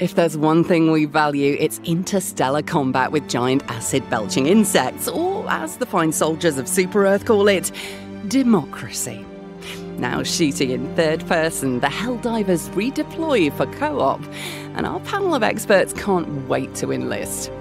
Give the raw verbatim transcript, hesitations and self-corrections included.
If there's one thing we value, it's interstellar combat with giant acid-belching insects, or as the fine soldiers of Super-Earth call it, democracy. Now shooting in third person, the Helldivers redeploy for co-op, and our panel of experts can't wait to enlist.